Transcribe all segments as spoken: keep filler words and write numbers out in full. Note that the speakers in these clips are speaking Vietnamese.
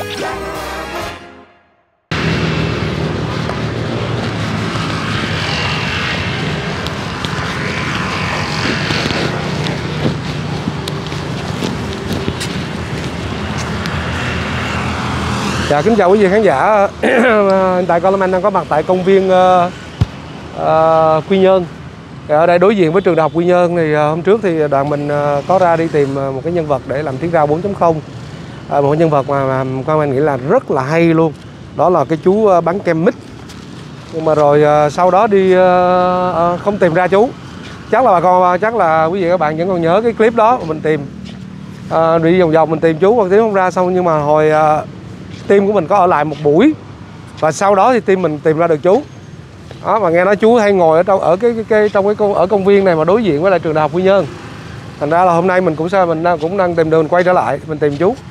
Dạ, kính chào quý vị khán giả. Hiện tại con Lâm Anh đang có mặt tại công viên uh, uh, Quy Nhơn. Ở đây đối diện với trường đại học Quy Nhơn thì uh, hôm trước thì đoàn mình uh, có ra đi tìm uh, một cái nhân vật để làm tiếng rao bốn chấm không. Uh, một nhân vật mà, mà con anh nghĩ là rất là hay luôn. Đó là cái chú uh, bán kem mít. Nhưng mà rồi uh, sau đó đi uh, uh, không tìm ra chú. Chắc là bà con chắc là quý vị các bạn vẫn còn nhớ cái clip đó mình tìm uh, đi vòng vòng mình tìm chú mà tìm không ra. Xong nhưng mà hồi uh, team của mình có ở lại một buổi và sau đó thì team mình tìm ra được chú. Đó, mà nghe nói chú hay ngồi ở trong ở cái, cái, cái trong cái công ở công viên này mà đối diện với lại trường đại học Quy Nhơn. Thành ra là hôm nay mình cũng sao mình đang, cũng đang tìm đường quay trở lại mình tìm chú.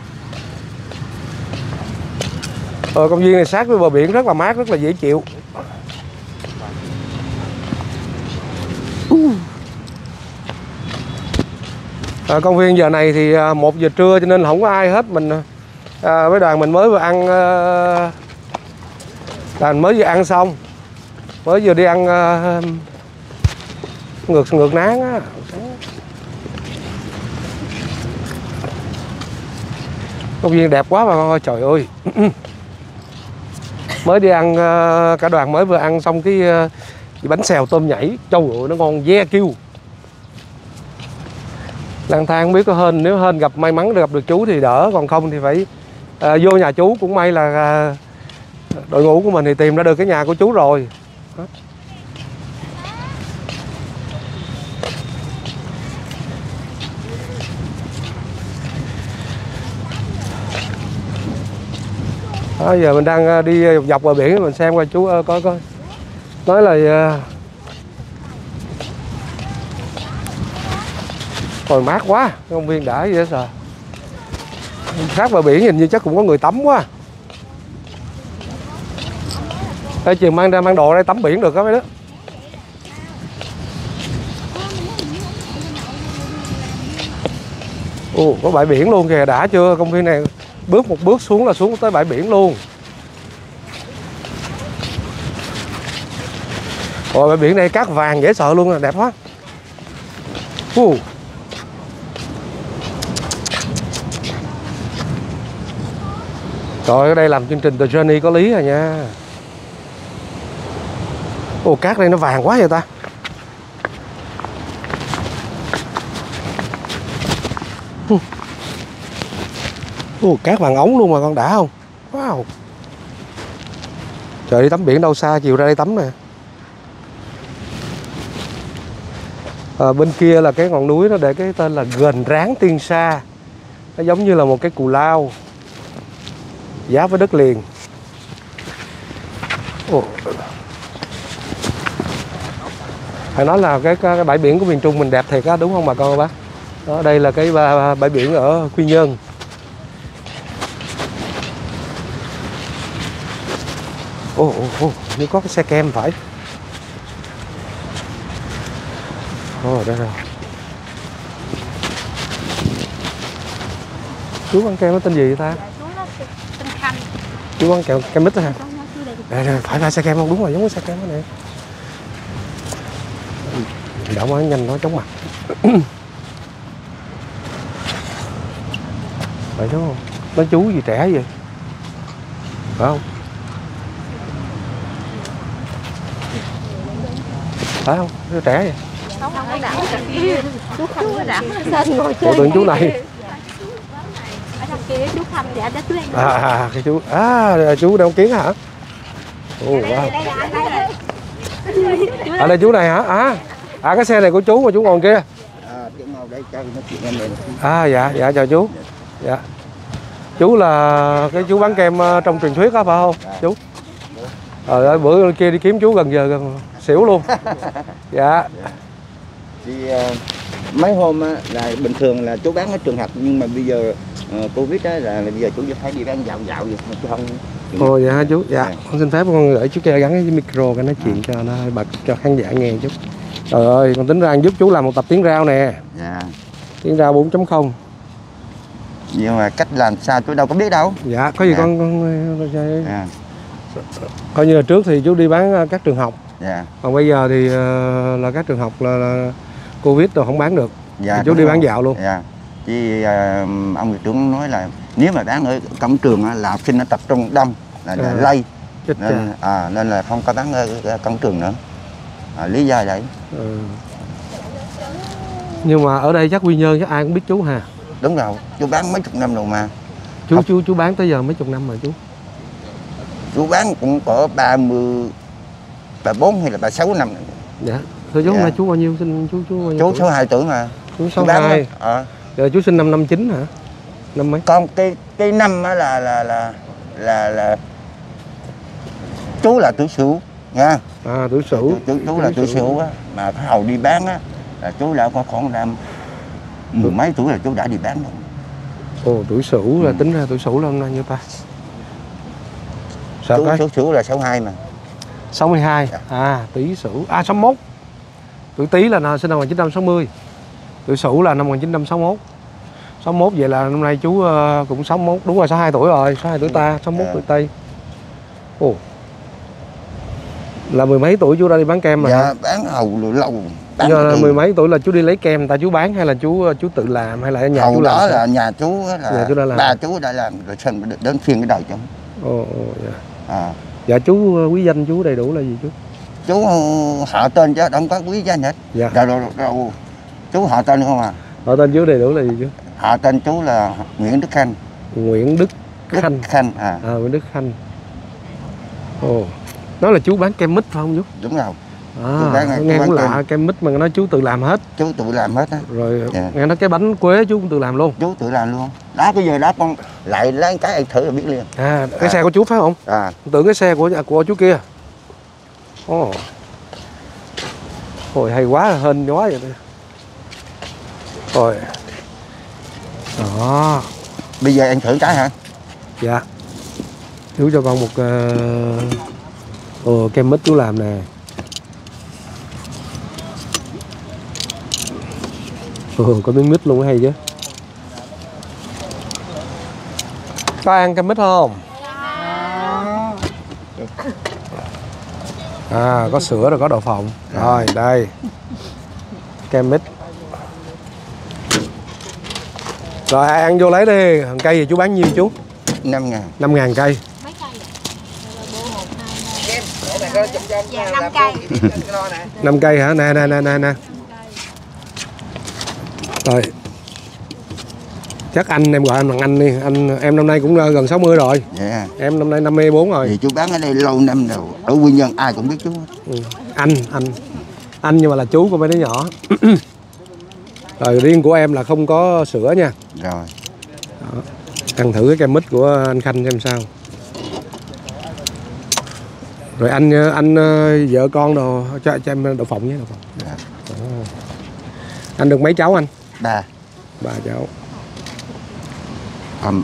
Ở công viên này sát với bờ biển rất là mát, rất là dễ chịu. À, công viên giờ này thì một giờ trưa cho nên là không có ai hết. Mình à, với đoàn mình mới vừa ăn uh, đoàn mới vừa ăn xong, mới vừa đi ăn uh, ngược ngược nán á. Công viên đẹp quá mà con ơi, trời ơi. Mới đi ăn uh, cả đoàn mới vừa ăn xong cái uh, bánh xèo tôm nhảy, trời ơi nó ngon ve kêu. Lang thang không biết có hên, nếu hên gặp may mắn gặp được chú thì đỡ, còn không thì phải à, vô nhà chú. Cũng may là à, đội ngũ của mình thì tìm ra được cái nhà của chú rồi. Đó. Đó, giờ mình đang đi dọc bờ biển mình xem coi chú uh, có có nói là uh, hồi mát quá, công viên đã vậy sao. Sát bờ biển hình như chắc cũng có người tắm quá. Ê, chừng mang ra mang đồ đây tắm biển được đó mấy đứa. Ồ, có bãi biển luôn kìa, đã chưa? Công viên này bước một bước xuống là xuống tới bãi biển luôn. Ồ, bãi biển này cát vàng dễ sợ luôn, đẹp quá. Ồ. Rồi ở đây làm chương trình The Journey có lý rồi nha. Ồ, cát đây nó vàng quá vậy ta. Ồ, cát vàng ống luôn mà con, đã không? Wow. Trời, đi tắm biển đâu xa, chiều ra đây tắm nè. À, bên kia là cái ngọn núi nó để cái tên là Gành Ráng Tiên Sa. Nó giống như là một cái cù lao giáp với đất liền. Ồ. Phải nói là cái, cái bãi biển của miền Trung mình đẹp thiệt á, đúng không bà con bác? Đó, đây là cái bãi biển ở Quy Nhơn. Ồ, ồ, ồ, như có cái xe kem phải. Ồ, đây rồi. Chú ăn kem nó tên gì vậy ta? Chú ăn kẹo kem mít đó hả? Đây, đây, phải phải xe kem không? Đúng rồi, giống cái xe kem đó nè. Đậu quá nhanh nó chóng mặt. Vậy đúng không? Nói chú gì trẻ vậy? Phải không? Phải không? Nó trẻ vậy? Không, không có đẳng kia. Chú không có đẳng. Sao ngồi chơi? Ủa, tưởng chú này. Ở đằng kia chú không thì đã chú À, à, cái chú, à, chú đeo kiến hả? Ồ, wow. Ở đây chú này hả? À, à cái xe này của chú mà chú ngồi kia. À, dạ, dạ chào chú. Dạ. Chú là cái chú bán kem trong truyền thuyết đó phải không? Chú. Ờ, bữa kia đi kiếm chú gần giờ gần xỉu luôn. Dạ. Thì uh, mấy hôm á, là bình thường là chú bán ở trường học, nhưng mà bây giờ uh, Covid á, là bây giờ chú phải đi bán dạo dạo vậy chứ không. Ồ dạ hả chú? Dạ, con xin phép con gửi chú kia gắn cái micro cái nói chuyện cho nó bật cho khán giả nghe chút. Trời ơi, con tính ra giúp chú làm một tập tiếng rao nè. Dạ. Tiếng rao bốn chấm không. Nhưng mà cách làm sao chú đâu có biết đâu. Dạ, có gì Dạ. con, con, con À, coi như là trước thì chú đi bán các trường học. dạ. Còn bây giờ thì ờ, là các trường học là, là Covid rồi không bán được. Dạ, Thì chú đi đúng bán rồi. dạo luôn. Dạ. Chứ à, ông hiệu trưởng nói là nếu mà bán ở cổng trường á, là học sinh nó tập trung đông là, là À. lây. Chết Nên, cha. à, nên là không có bán ở, ở cổng trường nữa. À, lý do vậy. Ừ. Nhưng mà ở đây chắc Quy Nhơn chắc ai cũng biết chú ha. Đúng rồi, chú bán mấy chục năm rồi mà. Chú Học. chú chú bán tới giờ mấy chục năm rồi chú. Chú bán cũng có ba mươi, ba mươi bốn hay là ba mươi sáu năm. Dạ. Thưa chú Dạ. hôm nay chú bao nhiêu sinh chú chú bao nhiêu Chú tuổi? số hai tuổi mà. Chú sáu Chú bán hai. à. Giờ chú sinh năm năm chín hả? Năm mấy? Còn cái cái năm á là là là là là chú là tuổi sửu nha. À tuổi Chú, Sửu. chú, chú là tuổi sửu á, mà cái hầu đi bán á là chú đã có khoảng năm mười mấy tuổi là chú đã đi bán rồi. Ồ tuổi Sửu là Ừ. tính ra tuổi Sửu là năm nay nhiêu ta? Sao Chú, cái? chú sửu là sáu hai mà. sáu mươi hai. Dạ. À Tý Sửu. À sáu mốt. Tuổi Tý là nào- sinh năm một nghìn chín trăm sáu mươi. Tuổi Sửu là năm một nghìn chín trăm sáu mốt. sáu mốt vậy là năm nay chú ờ, cũng sáu mốt, đúng rồi sáu mươi hai tuổi rồi, sáu mươi hai tuổi ta, sáu mốt Dạ. tuổi Tây. Ồ. Là mười mấy tuổi chú đã đi bán kem rồi hả? Dạ, bán hầu lâu lâu. Bán Giờ là từ- mười mấy tuổi là chú đi lấy kem ta chú bán hay là chú chú tự làm hay là ở nhà hầu chú làm? đó sao? là nhà chú á là Nhà chú đã làm. ba chú đã làm rồi xin đến phiên cái đời chú. Ồ, ồ dạ. À. Dạ chú ờ, quý danh chú đầy đủ là gì chú? Chú họ tên chứ không có quý danh hết. Dạ. Rồi, rồi, rồi, chú họ tên không à? Họ tên chú đầy đủ là gì chú? Họ tên chú là Nguyễn Đức Khanh. Nguyễn Đức Đức Khanh. Khanh à. À Nguyễn Đức Khanh. Ồ. Đó là chú bán kem mít phải không chú? Đúng rồi. À, Chú bán- nghe chú cũng bán lạ, kem mít mà nói chú tự làm hết. Chú tự làm hết á. Rồi Dạ. nghe nói cái bánh quế chú cũng tự làm luôn. Chú tự làm luôn. Đó bây giờ đó con lại lấy cái ăn thử là biết liền. À, cái À. xe của chú phải không? À. Tưởng cái xe của của chú kia. Ồ. Ôi hay quá, hên quá vậy. Rồi. Đó. Bây giờ ăn thử cái hả? Dạ. Chú cho con một uh, kem mít chú làm nè. Ừ, có miếng mít luôn hay chứ. Có ăn kem mít không? À, có sữa rồi có đậu phộng. Rồi, đây. Kem mít. Rồi ai ăn vô lấy đi. Cây thì chú bán nhiêu chú? năm ngàn. năm ngàn cây. Mấy cây vậy? Dạ năm cây. năm cây hả? Nè nè nè nè nè. Rồi. Chắc anh em gọi anh bằng anh đi. Anh em năm nay cũng gần sáu mươi rồi. Dạ. Em năm nay năm mươi bốn rồi. Thì chú bán ở đây lâu năm rồi. Ở Quy Nhơn ai cũng biết chú. Ừ. Anh anh anh nhưng mà là chú của mấy đứa nhỏ. Rồi riêng của em là không có sữa nha. Rồi. Đó. Ăn thử cái kem mít của anh Khanh xem sao. Rồi anh anh vợ con đồ cho, cho em đậu phộng nhé, đậu phộng. Dạ. Ồ. Anh được mấy cháu anh? Ba. Ba cháu. Um,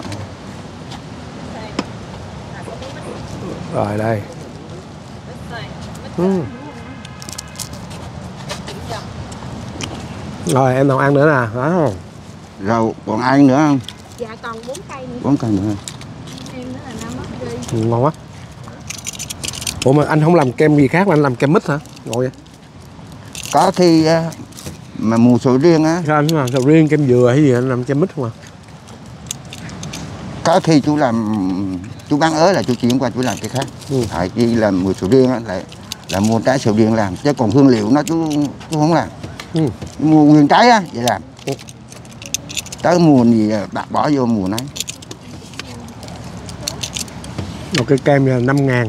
Rồi đây. Ừ. Rồi em nào ăn nữa nè, đó không? rồi còn ai nữa không? Dạ còn bốn cây nữa. Bốn cây nữa. Em nữa là năm mất đi. Ừ, ngon quá. Ủa mà anh không làm kem gì khác mà anh làm kem mít hả? Ngồi vậy. Có khi á, mà mùa sầu riêng á, Sao anh làm sầu riêng kem dừa hay gì anh làm kem mít không à? có khi chú làm chú bán ớ là chú chuyển qua chú làm cái khác. Ừ. Tại khi làm mùa sầu riêng á lại là mua trái sầu riêng làm, chứ còn hương liệu nó chú chú không làm. Ừ. Mua nguyên trái á vậy làm. Ừ. Tới mùa gì bạc bỏ vô mùa nấy. Một cái kem là năm ngàn.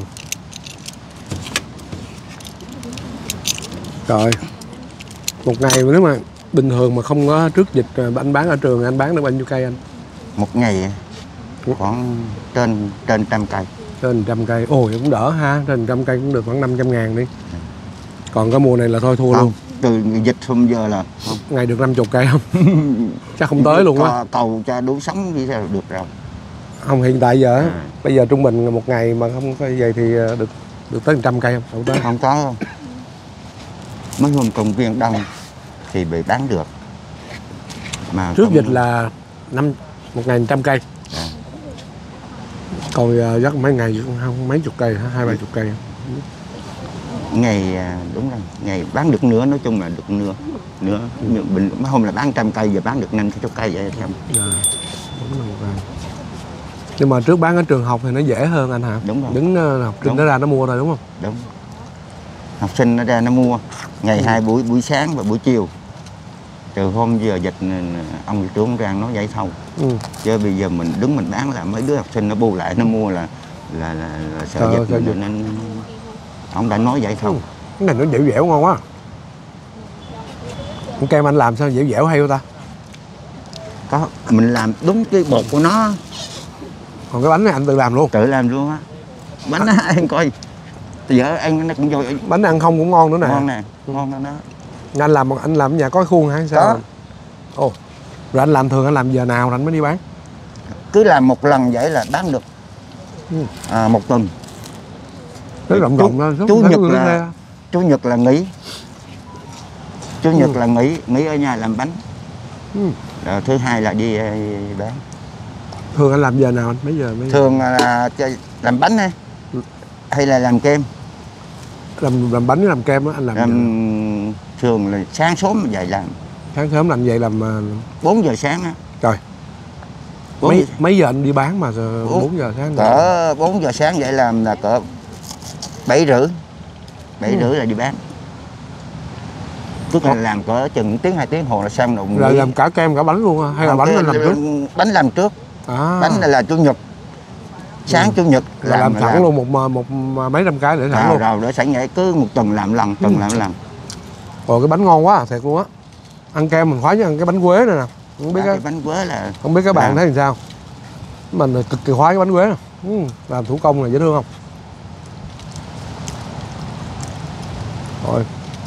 Rồi. Một ngày nếu mà bình thường mà không có trước dịch anh bán ở trường anh bán được bao nhiêu cây anh? Một ngày khoảng trên trên trăm cây. Trên trăm cây. Ồ vậy cũng đỡ ha, trên trăm cây cũng được khoảng năm trăm ngàn đi. Còn cái mùa này là thôi thua Không, luôn. từ dịch hôm giờ là không. Ngày được năm mươi cây không? Chắc không tới luôn á. Co- cầu cho đủ sống như thế là được rồi. Không hiện tại giờ á, À. bây giờ trung bình một ngày mà không có vậy thì được được tới một trăm cây không? Không tới. Không có không. Mấy hôm công viên đông thì bị bán được. Mà Trước không- dịch là năm Một ngày trăm cây. À. Còn uh, dắt mấy ngày không mấy chục cây, hai ba chục cây. Ngày đúng rồi, ngày bán được nửa, nói chung là được nửa nửa ừ. Bình mấy hôm là bán trăm cây, giờ bán được năm chục cây vậy theo. Dạ. Đúng rồi. Nhưng mà trước bán ở trường học thì nó dễ hơn anh hả? Đúng rồi. Đứng uh, học sinh nó ra nó mua rồi đúng không? Đúng. Học sinh nó ra nó mua ngày ừ. hai buổi, buổi sáng và buổi chiều. Từ hôm giờ dịch ông trưởng ra nó vậy thôi. Ừ. Chứ bây giờ mình đứng mình bán là mấy đứa học sinh nó bù lại nó mua là là là, là sợ Trời dịch nên, nên ông đã nói vậy thôi. Ừ. Cái này nó dẻo dẻo ngon quá. Cái kem anh làm sao dẻo dẻo hay không ta? Có, mình làm đúng cái bột của nó. Còn cái bánh này anh tự làm luôn? Tự làm luôn á. Bánh á, anh coi. Giờ ăn nó cũng vô. Bánh ăn không cũng ngon nữa nè. Ngon nè, ngon đó. Anh làm anh làm ở nhà có khuôn hả sao? Có. Ồ. Rồi anh làm thường anh làm giờ nào anh mới đi bán? Cứ làm một lần vậy là bán được. Ừ. À, một tuần. Cái rộng rộng đó. Chủ nhật là chủ nhật là nghỉ. Chủ nhật ừ. là nghỉ, nghỉ ở nhà làm bánh. Ừ. Rồi thứ hai là đi bán. Thường anh làm giờ nào anh? Mấy giờ mấy giờ? Thường là làm bánh hay ừ. hay là làm kem. Làm làm bánh làm kem á anh làm. làm thường là sáng sớm dậy làm. Sáng sớm làm vậy làm bốn giờ sáng á. Trời. Mấy giờ. mấy giờ anh đi bán mà bốn giờ sáng? Cỡ bốn giờ sáng vậy làm là cỡ bảy rưỡi. bảy rưỡi ừ. là đi bán. Tức là làm cỡ chừng tiếng hai tiếng hồ là xong rồi. Rồi làm cả kem cả bánh luôn hay là bánh anh làm trước? Bánh làm trước. À. Bánh này là chủ nhật. Sáng ừ. chủ nhật làm, làm sẵn làm. luôn một, một một mấy trăm cái để sẵn à, luôn. Rồi để sẵn vậy cứ một tuần làm lần, tuần ừ. làm lần. Ồ cái bánh ngon quá thiệt luôn á. Ăn kem mình khoái với ăn cái bánh quế này nè. Không biết à, cái, cái bánh quế là không biết các bạn à. thấy làm sao. Mình cực kỳ khoái cái bánh quế này. Ừ. Làm thủ công là dễ thương không? Rồi.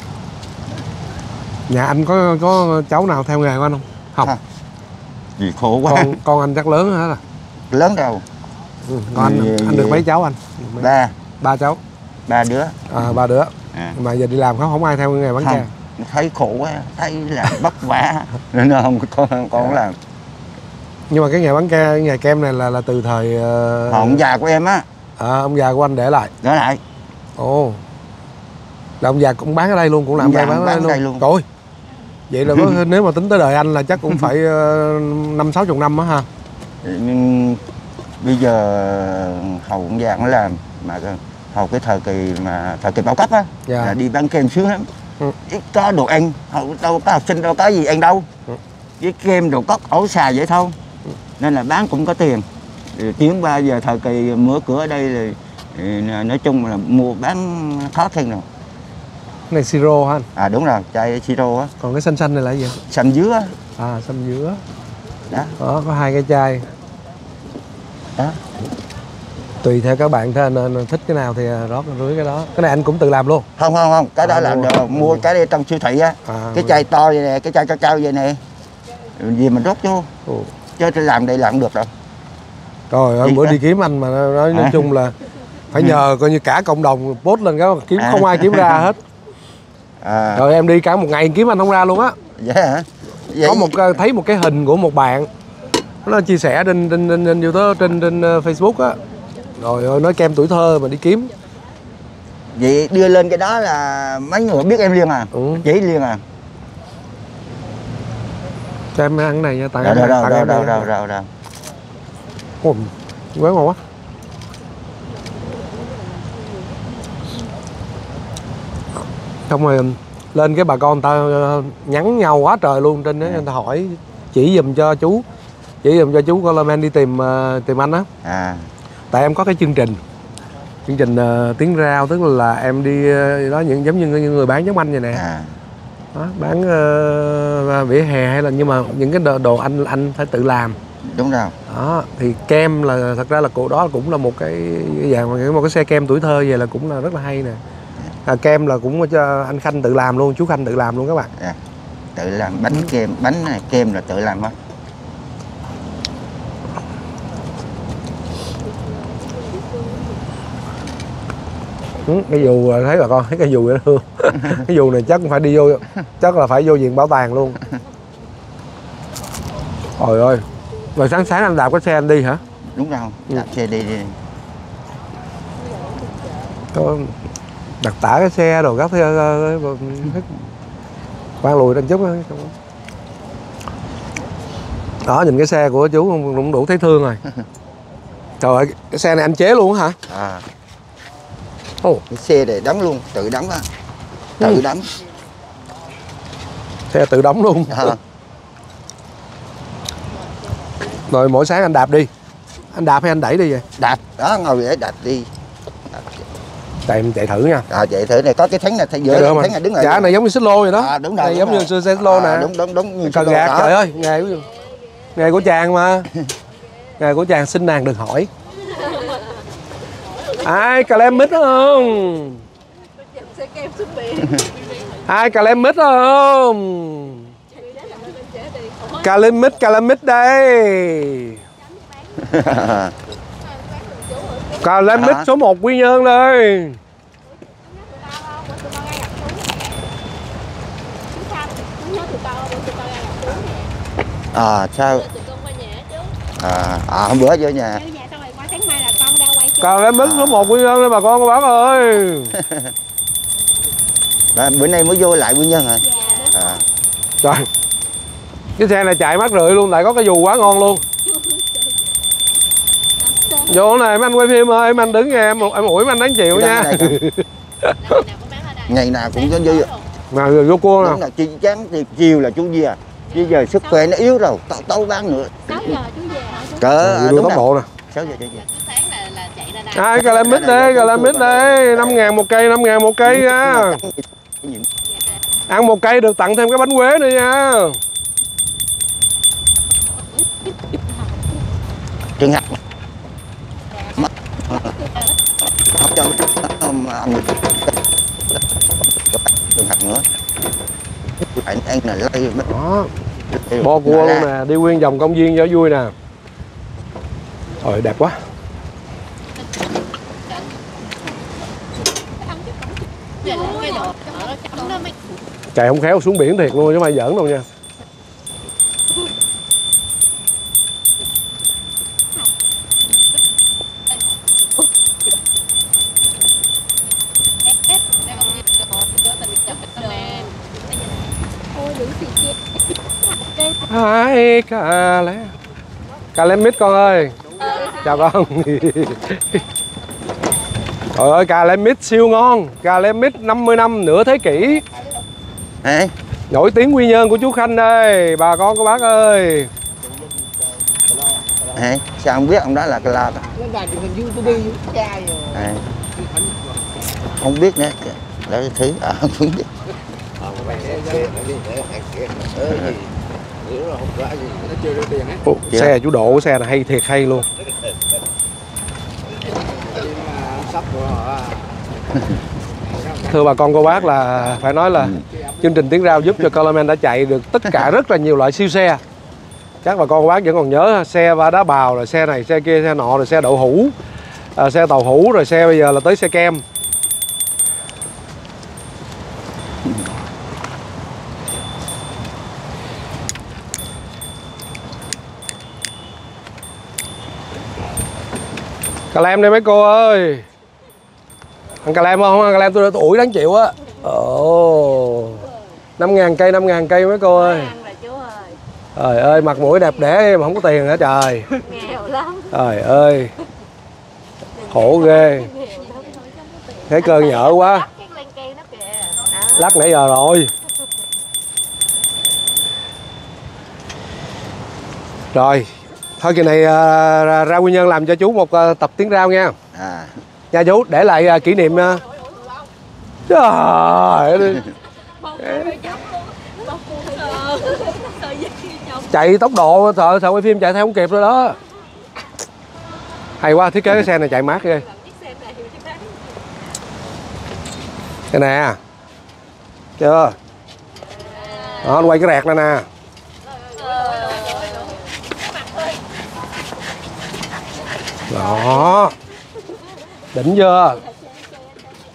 Nhà anh có có cháu nào theo nghề của anh không? Không. À. Gì khổ quá. Con con anh chắc lớn hả? Lớn đâu. Ừ. Còn anh anh được mấy cháu anh? Ba. Ba cháu. Ba đứa. À ba đứa. À. Mà giờ đi làm không không ai theo nghề bán kem. Thấy khổ quá, thấy là vất vả nên không con con không làm. Nhưng mà cái nghề bán kem, nghề kem này là là từ thời uh... ông già của em á. À, ông già của anh để lại. Để lại. Ồ. Là ông già cũng bán ở đây luôn, cũng làm đây bán, bán ở đây luôn. Trời. Vậy là có, nếu mà tính tới đời anh là chắc cũng phải năm sáu chục năm á ha. Nhưng bây giờ hầu ông già nó làm mà hầu cái thời kỳ mà thời kỳ bao cấp á dạ. là đi bán kem sướng lắm. Ừ. Có đồ ăn, đâu có học sinh đâu có gì ăn đâu. Ừ. Với kem đồ cốc ổ xà vậy thôi. Ừ. Nên là bán cũng có tiền. Tiếng ba giờ thời kỳ mở cửa ở đây thì nói chung là mua bán khó khăn rồi. Cái này siro hả anh? À đúng rồi, chai siro á. Còn cái xanh xanh này là gì? Xanh dứa. À xanh dứa. Đó. Đó, có hai cái chai. Đó. Tùy theo các bạn thôi, nên thích cái nào thì rót rưới cái đó. Cái này anh cũng tự làm luôn? Không không không, cái à, đó là mua, mua cái đây trong siêu thị á. À, cái chai to vậy nè, cái chai cao cao vậy nè. Gì mình rót vô. Ừ. Chứ làm đây làm không được đâu. Trời ơi, bữa đó? Đi kiếm anh mà nói, nói à. chung là phải nhờ coi như cả cộng đồng post lên cái kiếm à. Không ai kiếm ra hết. À. Rồi em đi cả một ngày kiếm anh không ra luôn á. Vậy hả? Vậy... Có một thấy một cái hình của một bạn nó chia sẻ trên trên trên, trên YouTube trên trên Facebook á. Rồi ơi nói kem tuổi thơ mà đi kiếm. Vậy đưa lên cái đó là mấy người biết em liền à? Ừ. Chỉ liền à? Cho em ăn cái này nha, tặng đâu, em. Đâu đâu đâu đâu đâu đâu. Ồ, quá ngon quá. Xong rồi lên cái bà con người ta nhắn nhau quá trời luôn trên đó, người ta hỏi chỉ giùm cho chú, chỉ giùm cho chú Coleman đi tìm uh, tìm anh á. À. Tại em có cái chương trình, chương trình uh, tiếng rao, tức là em đi uh, đó những giống như những người bán giống anh vậy nè. À. Đó, bán uh, vỉa hè hay là nhưng mà những cái đồ, đồ anh anh phải tự làm. Đúng rồi. Đó thì kem là thật ra là cổ đó cũng là một cái dạng một cái xe kem tuổi thơ vậy là cũng là rất là hay nè. À, kem là cũng cho anh Khanh tự làm luôn, chú Khanh tự làm luôn các bạn. À, tự làm bánh kem, bánh này kem là tự làm hết. Ừ, cái dù thấy bà con thấy cái dù dễ thương. Cái dù này chắc cũng phải đi vô, chắc là phải vô viện bảo tàng luôn. Trời ơi, Rồi sáng sáng anh đạp cái xe anh đi hả? Đúng rồi, đạp ừ. xe đi đi. Có đặt tả cái xe đồ gấp theo khoan lùi lên chút đó, nhìn cái xe của chú cũng đủ thấy thương rồi. Trời ơi, cái xe này anh chế luôn hả? À. Oh. Cái xe để đóng luôn, tự đóng á. Tự ừ. đóng. Xe tự đóng luôn. À. Rồi mỗi sáng anh đạp đi. Anh đạp hay anh đẩy đi vậy? Đạp, đó ngồi để đạp đi. Đạp. Chạy chạy thử nha. À chạy thử này có cái thánh này thay giữa cái thánh này đứng lại. Dạ này giống như xích lô vậy đó. À đúng rồi. Này đúng giống rồi. như xưa xích lô à, nè. Đúng đúng đúng. Cần gạt trời ơi, nghề của nghề của chàng mà. Nghề của chàng xin nàng đừng hỏi. Ai cà lem mít không? Ai cà lem mít không? Cà lem mít, cà lem mít đây. Cà lem mít số một Quy Nhơn đây. À sao? À, à hôm bữa vô nhà. Cà lem mít số một Quy Nhơn đây bà con các bác ơi. Đó, bữa nay mới vô lại Quy Nhơn hả? À. Trời, cái xe này chạy mát rượi luôn, lại có cái dù quá ngon luôn. Vô này mấy anh quay phim ơi, mấy anh đứng nghe em, em ủi mấy anh đáng chịu nha. Ngày nào cũng có vô. Mà vô cua nè. Đúng là chi chắn thì chiều là chú về. Chứ giờ sức khỏe nó yếu rồi, tao tao bán nữa. sáu giờ chú về hả? Cỡ đúng tốc độ nè. sáu giờ chú về. Ai cà lem mít đây, cà lem mít đây, năm ngàn một cây, năm ngàn một cây nha. Ăn một cây được tặng thêm cái bánh quế nữa nha. Trứng hạt. Không cho ăn được. Trứng hạt nữa. Anh ăn là lây đó. Bo cua luôn nè, đi nguyên vòng công viên cho vui nè. Trời đẹp quá. Chạy không khéo xuống biển thiệt luôn chứ không phải giỡn đâu nha. Hai cà lem. Cà lem mít con ơi. Chào con. Trời ơi cà lem mít siêu ngon. Cà lem mít năm mươi năm nửa thế kỷ. Ê. Nổi tiếng Quy Nhơn của chú Khanh đây, bà con cô bác ơi. Ê, sao không biết ông đó là cái la ta? À. Không biết nữa. Để thứ à, không biết. Ủa, xe chú Độ, xe này hay thiệt hay luôn. Thưa bà con cô bác là phải nói là chương trình Tiếng Rao giúp cho Coleman đã chạy được tất cả rất là nhiều loại siêu xe. Chắc bà con cô bác vẫn còn nhớ xe va đá bào, rồi xe này, xe kia, xe nọ, rồi xe đậu hũ, à, xe tàu hũ, rồi xe bây giờ là tới xe kem. Cà lem đây mấy cô ơi. Ăn cà lem không? Ăn cà lem tôi đã ủi đáng chịu á. Ồ. năm ngàn cây, năm ngàn cây mấy cô ơi. Trời ơi, mặt mũi đẹp đẽ mà không có tiền hả trời. Nghèo lắm. Trời ơi. Khổ ghê. Thấy cơn nhợ quá. Lắc nãy giờ rồi. Rồi. Thôi kỳ này uh, ra, ra Quy Nhơn làm cho chú một uh, tập tiếng Rao nha. À. Nha chú, để lại uh, kỷ niệm. Uh... Trời ơi. Chạy tốc độ, sợ sợ quay phim chạy theo không kịp rồi đó. Hay quá, thiết kế cái xe này chạy mát ghê. Cái nè. Chưa? Đó, anh quay cái rẹt này nè. Đó. Đỉnh chưa?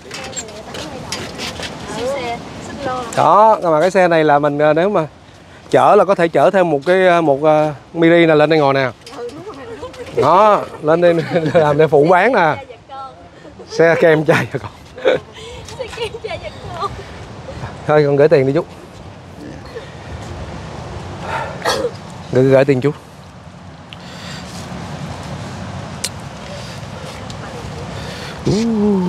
Đó, mà cái xe này là mình nếu mà chở là có thể chở thêm một cái một uh, mini này lên đây ngồi nè. Đó, lên đây làm để phụ bán nè. Xe kem chai cho con. Thôi con gửi tiền đi chú. Gửi, gửi tiền chú. Uh.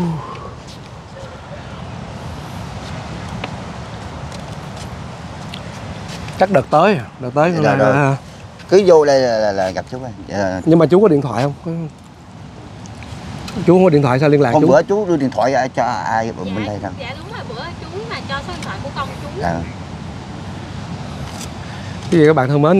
Chắc đợt tới, đợt tới dạ, là, là... cứ vô đây là, là, là gặp chú ơi. Dạ. Nhưng mà chú có điện thoại không? Có... Chú không có điện thoại sao liên lạc hôm chú? Bữa chú đưa điện thoại ra cho ai ở dạ, bên đây đâu. Dạ đúng rồi, bữa chú mà cho số điện thoại của con chú. Dạ. Cái gì các bạn thân mến,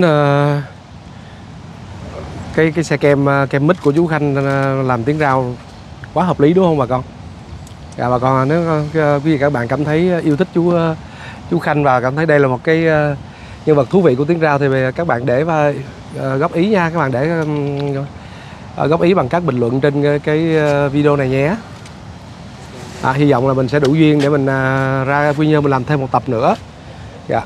cái cái xe kem kem mít của chú Khanh làm tiếng rau quá hợp lý đúng không bà con? Dạ bà con, nếu quý vị các bạn cảm thấy yêu thích chú chú Khanh và cảm thấy đây là một cái nhân vật thú vị của tiếng rau thì các bạn để và góp ý nha, các bạn để góp ý bằng các bình luận trên cái video này nhé. À, hy vọng là mình sẽ đủ duyên để mình ra Quy Nhơn mình làm thêm một tập nữa. Dạ.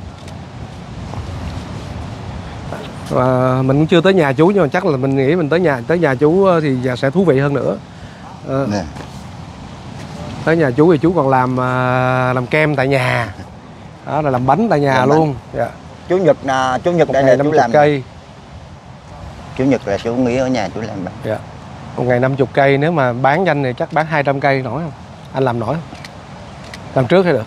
Và mình cũng chưa tới nhà chú nhưng mà chắc là mình nghĩ mình tới nhà tới nhà chú thì sẽ thú vị hơn nữa. À, tới nhà chú thì chú còn làm làm kem tại nhà, đó là làm bánh tại nhà làm luôn. Dạ. Chủ nhật là chủ nhật đây là chú làm cây. Chủ nhật là chú nghỉ ở nhà chú làm bánh. Dạ. Một ngày năm mươi cây, nếu mà bán nhanh thì chắc bán hai trăm cây nổi không? Anh làm nổi không? Làm trước hay được?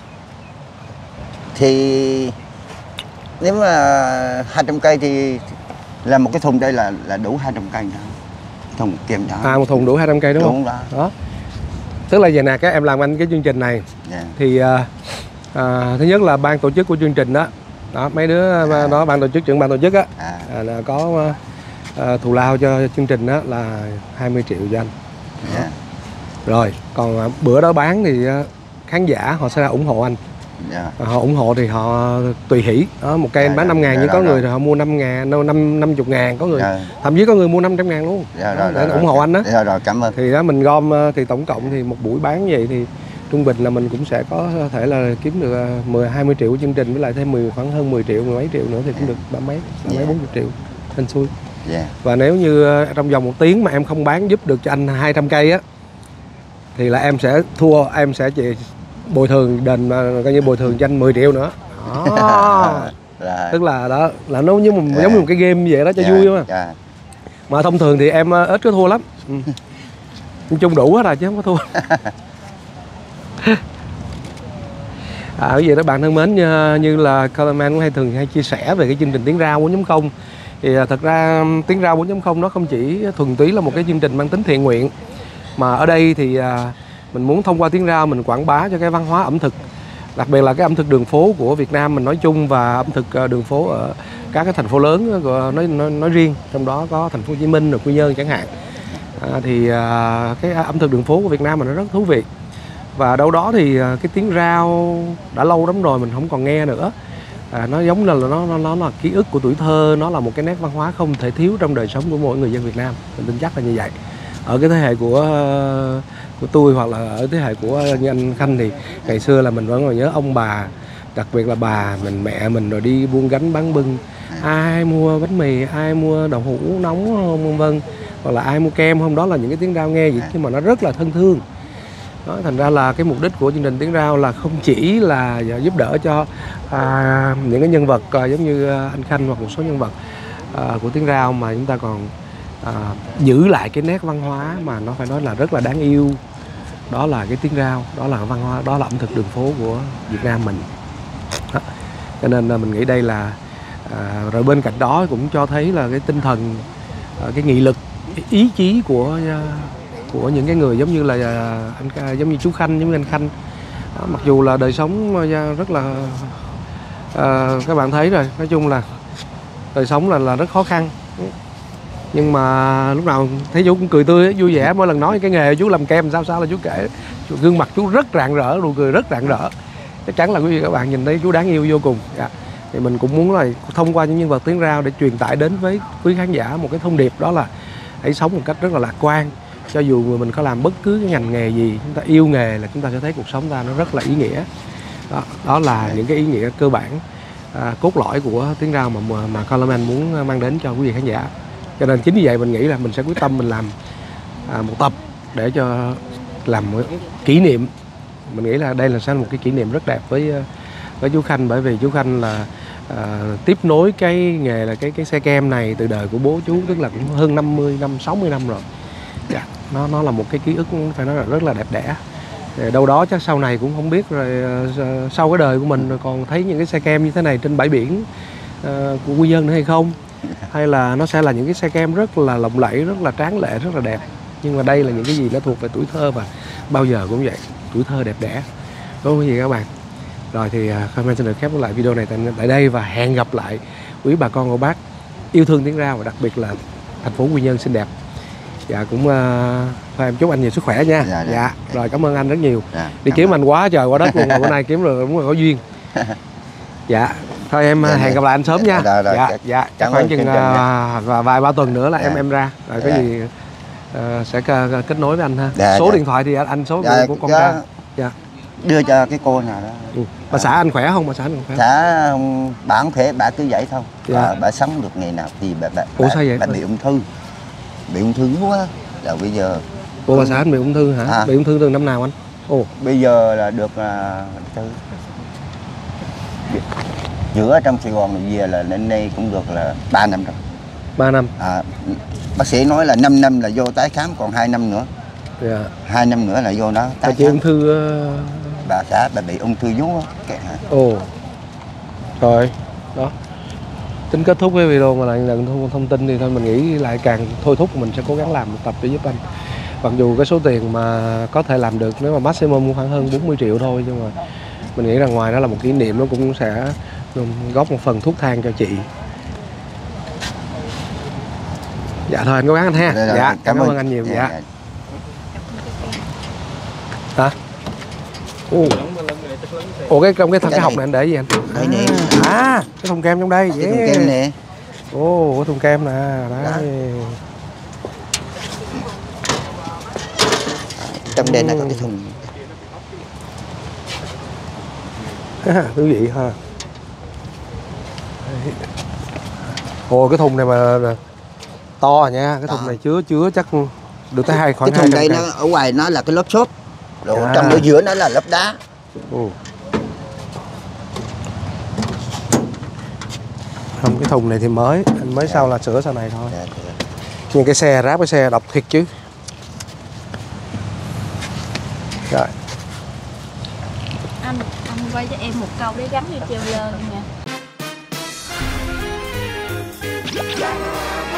Thì nếu mà hai trăm cây thì làm một cái thùng đây là là đủ hai trăm cây đó. Thùng kem đó. À, một thùng đủ hai trăm cây đúng, đúng không? Đó. đó. Tức là vậy nè, các em làm anh cái chương trình này. Yeah. Thì à, à, thứ nhất là ban tổ chức của chương trình đó, đó mấy đứa à. đó ban tổ chức trưởng ban tổ chức á, à. À, là có à, thù lao cho chương trình đó là hai mươi triệu cho anh. Yeah. Rồi, còn à, bữa đó bán thì à, khán giả họ sẽ ủng hộ anh. Yeah. Họ ủng hộ thì họ tùy hỷ đó, một cây yeah, bán năm ngàn, yeah, nhưng có rồi, người thì họ mua năm ngàn, năm năm chục ngàn, có người yeah. thậm chí có người mua năm trăm ngàn luôn. Yeah, đó, rồi, để rồi, ủng hộ anh đó. Yeah, rồi, cảm ơn. Thì đó mình gom thì tổng cộng thì một buổi bán vậy thì trung bình là mình cũng sẽ có thể là kiếm được mười hai mươi triệu của chương trình, với lại thêm mười khoảng hơn mười triệu, mười mấy triệu nữa thì cũng được ba mấy, ba mấy bốn mươi triệu hên xui. Yeah. Và nếu như trong vòng một tiếng mà em không bán giúp được cho anh hai trăm cây á thì là em sẽ thua, em sẽ chỉ bồi thường đền coi như bồi thường cho anh mười triệu nữa. Đó. Tức là đó là nó như một, giống như một cái game vậy đó cho yeah, vui mà. Yeah. Mà thông thường thì em ít có thua lắm. Ừ. Chung đủ hết rồi chứ không có thua. À, cái gì đó bạn thân mến, như, như là Colorman cũng hay thường hay chia sẻ về cái chương trình Tiếng Rau bốn chấm không. Thì thật ra Tiếng Rau bốn chấm không nó không chỉ thuần túy là một cái chương trình mang tính thiện nguyện, mà ở đây thì mình muốn thông qua Tiếng Rau mình quảng bá cho cái văn hóa ẩm thực, đặc biệt là cái ẩm thực đường phố của Việt Nam mình nói chung và ẩm thực đường phố ở các cái thành phố lớn của nói, nói nói riêng, trong đó có thành phố Hồ Chí Minh rồi Quy Nhơn chẳng hạn. À, thì à, cái ẩm thực đường phố của Việt Nam mình nó rất thú vị, và đâu đó thì à, cái tiếng rau đã lâu lắm rồi mình không còn nghe nữa. À, nó giống như là nó, nó nó là ký ức của tuổi thơ, nó là một cái nét văn hóa không thể thiếu trong đời sống của mỗi người dân Việt Nam, mình tin chắc là như vậy. Ở cái thế hệ của của tôi hoặc là ở thế hệ của như anh Khanh thì ngày xưa là mình vẫn còn nhớ ông bà, đặc biệt là bà mình, mẹ mình rồi đi buôn gánh bán bưng, ai mua bánh mì, ai mua đậu hũ nóng vân vân, hoặc là ai mua kem, hôm đó là những cái tiếng rau nghe gì nhưng mà nó rất là thân thương. Đó, thành ra là cái mục đích của chương trình Tiếng Rau là không chỉ là giúp đỡ cho à, những cái nhân vật à, giống như anh Khanh hoặc một số nhân vật à, của Tiếng Rau, mà chúng ta còn à, giữ lại cái nét văn hóa mà nó phải nói là rất là đáng yêu. Đó là cái tiếng rau, đó là văn hóa, đó là ẩm thực đường phố của Việt Nam mình. Đó. Cho nên là mình nghĩ đây là à, rồi bên cạnh đó cũng cho thấy là cái tinh thần, à, cái nghị lực, cái ý chí của của những cái người giống như là anh, giống như chú Khanh, giống như anh Khanh. Đó, mặc dù là đời sống rất là à, các bạn thấy rồi, nói chung là đời sống là là rất khó khăn, nhưng mà lúc nào thấy chú cũng cười tươi, vui vẻ. Mỗi lần nói cái nghề chú làm kem sao sao là chú kể, gương mặt chú rất rạng rỡ, nụ cười rất rạng rỡ. Chắc chắn là quý vị các bạn nhìn thấy chú đáng yêu vô cùng. Dạ. Thì mình cũng muốn là thông qua những nhân vật Tiếng Rau để truyền tải đến với quý khán giả một cái thông điệp, đó là hãy sống một cách rất là lạc quan. Cho dù mình có làm bất cứ cái ngành nghề gì, chúng ta yêu nghề là chúng ta sẽ thấy cuộc sống ta nó rất là ý nghĩa. Đó, đó là những cái ý nghĩa cơ bản à, cốt lõi của Tiếng Rao mà mà Coleman muốn mang đến cho quý vị khán giả. Cho nên chính vì vậy mình nghĩ là mình sẽ quyết tâm mình làm à, một tập để cho làm một kỷ niệm. Mình nghĩ là đây là sẽ là một cái kỷ niệm rất đẹp với với chú Khanh, bởi vì chú Khanh là à, tiếp nối cái nghề là cái cái xe kem này từ đời của bố chú, tức là cũng hơn năm mươi năm, sáu mươi năm rồi. Dạ, nó nó là một cái ký ức phải nói là rất là đẹp đẽ. Đâu đó chắc sau này cũng không biết rồi, sau cái đời của mình rồi còn thấy những cái xe kem như thế này trên bãi biển uh, của Quy Nhơn nữa hay không, hay là nó sẽ là những cái xe kem rất là lộng lẫy, rất là tráng lệ, rất là đẹp. Nhưng mà đây là những cái gì nó thuộc về tuổi thơ, và bao giờ cũng vậy, tuổi thơ đẹp đẽ, đúng không quý vị các bạn? Rồi thì Coleman xin được khép lại video này tại, tại đây, và hẹn gặp lại quý bà con cô bác yêu thương Tiếng Rao và đặc biệt là thành phố Quy Nhơn xinh đẹp. Dạ cũng uh, thôi em chúc anh nhiều sức khỏe nha. Dạ, dạ. Dạ. Rồi cảm ơn anh rất nhiều. Dạ, đi kiếm ơn. Anh quá trời quá đất luôn mà bữa nay kiếm rồi đúng là có duyên. Dạ thôi em dạ, hẹn dạ. gặp lại anh sớm nha. Dạ dạ, dạ, dạ. Chắc khoảng chừng uh, vài ba tuần nữa là dạ. em em ra rồi dạ. có gì uh, sẽ kết nối với anh ha. Dạ, số dạ. điện thoại thì anh, anh số dạ, của con dạ. ra. Dạ. Đưa cho cái cô nào đó. Ừ. Bà xã anh khỏe không? Bà xã anh khỏe? Xã bà không khỏe, bà cứ vậy thôi. Dạ. Bà, bà sống được ngày nào thì bà bà, Ủa, bà, sao vậy? bà bị ung thư. Bị ung thư quá. Là bây giờ Ủa bà xã anh bị ung thư hả? À. Bị ung thư từ năm nào anh? Ồ. Bây giờ là được là từ giữa trong Sài Gòn này về là đến đây cũng được là ba năm rồi. ba năm. À, bác sĩ nói là năm năm là vô tái khám, còn hai năm nữa. Dạ. hai năm nữa là vô đó tái bà chị ung thư uh... bà xã bà bị ung thư vú á. Ồ. Rồi, đó. Tính kết thúc cái video mà lại nhận thông, thông tin thì thôi mình nghĩ lại càng thôi thúc mình sẽ cố gắng làm một tập để giúp anh. Mặc dù cái số tiền mà có thể làm được nếu mà maximum khoảng hơn bốn mươi triệu thôi, nhưng mà mình nghĩ rằng ngoài đó là một kỷ niệm, nó cũng sẽ góp một phần thuốc thang cho chị. Dạ thôi anh cố gắng anh ha. Dạ, dạ cảm, cảm ơn anh nhiều. Dạ, dạ. Hả? Ồ. Ủa cái trong cái thằng cái hộp này anh để gì anh? Đây nè. À, cái thùng kem trong đây. Cái thùng kem nè. Ồ, cái thùng kem nè, đấy. Trong đây là có cái thùng. Thú vị ha. Ồ, cái thùng này mà to nha, cái thùng to. Này chứa chứa chắc được tới hai khoảng cái thùng đây nó ở ngoài nó là cái lớp xốp. Rồi à. Trong ở giữa nó là lớp đá. Ồ. Không, cái thùng này thì mới, anh mới dạ. sau là sửa sau này thôi. Dạ, dạ. Nhưng cái xe ráp cái xe độc thiệt chứ. Rồi. Anh, anh quay cho em một câu để gắn vô treo lơ nha.